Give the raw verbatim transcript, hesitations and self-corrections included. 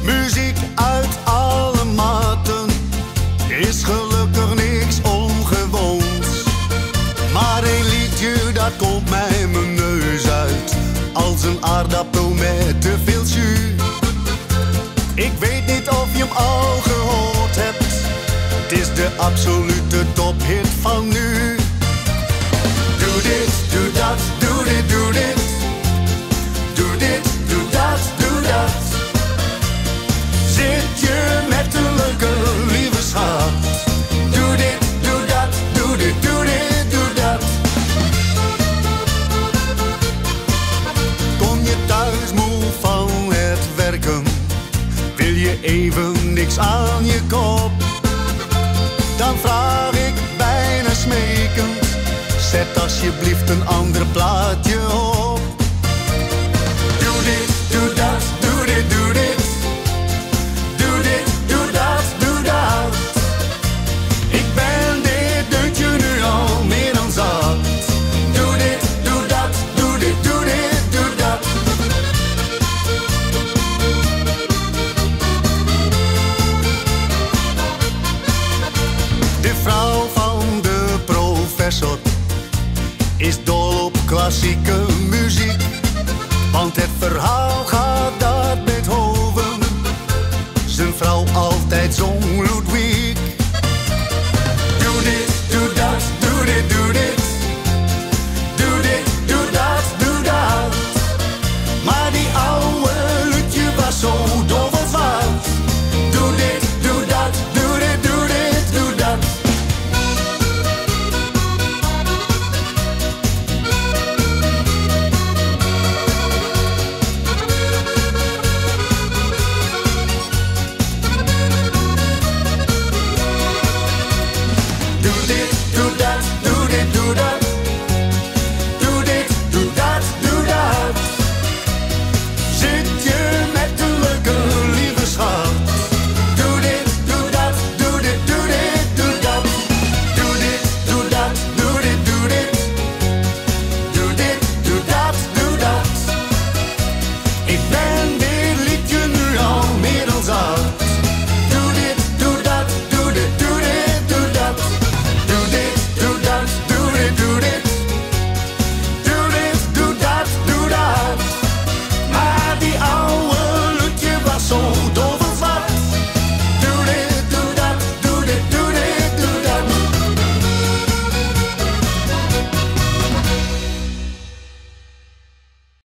Muziek uit alle maten is gelukkig niks ongewoons. Maar een liedje dat komt mij mijn neus uit als een aardappel met te veel jus. Ik weet niet of je hem al gehoord hebt. Het is de absolute tophit van nu. Doe dit, doe dat, doe dit, doe dit. Doe dit, doe dat, doe dat. Zit je met een leuke lieve schat. Doe dit, doe dat, doe dit, doe dit, doe dat. Kom je thuis moe van het werken, wil je even niks aan je kop, dan vraag ik bijna smekend, zet alsjeblieft een ander plaatje op.